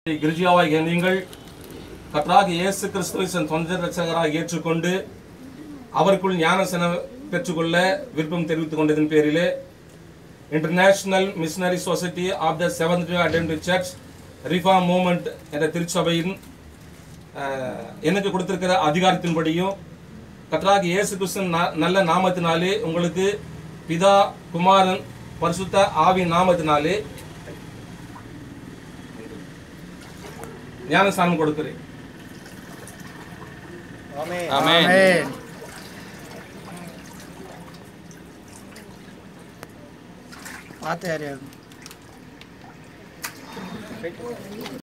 கிருஜியாவாகிய நீங்கள் கர்த்தராகிய இயேசு கிறிஸ்துவை சொந்த இரட்சகராக ஏற்றுக்கொண்டு அவருக்குள் ஞானஸ்நானம் பெற்றுக்கொள்ள விருப்பம் தெரிவித்துக் கொண்டதன் பேரிலே international missionary society of the seventh day adventist church reform movement என்ற திருச்சபையின் எனக்கு கொடுத்திருக்கிற அதிகாரத்தின்படியும் கர்த்தராகிய இயேசு கிறிஸ்துவின் நல்ல நாமத்தினாலே உங்களுக்கு பிதா குமாரன் பரிசுத்த ஆவி நாமத்தினாலே ஞானஸ்நானம் கொடுக்கிறேன். ஆமென். ஆமென். பாத்து யாரு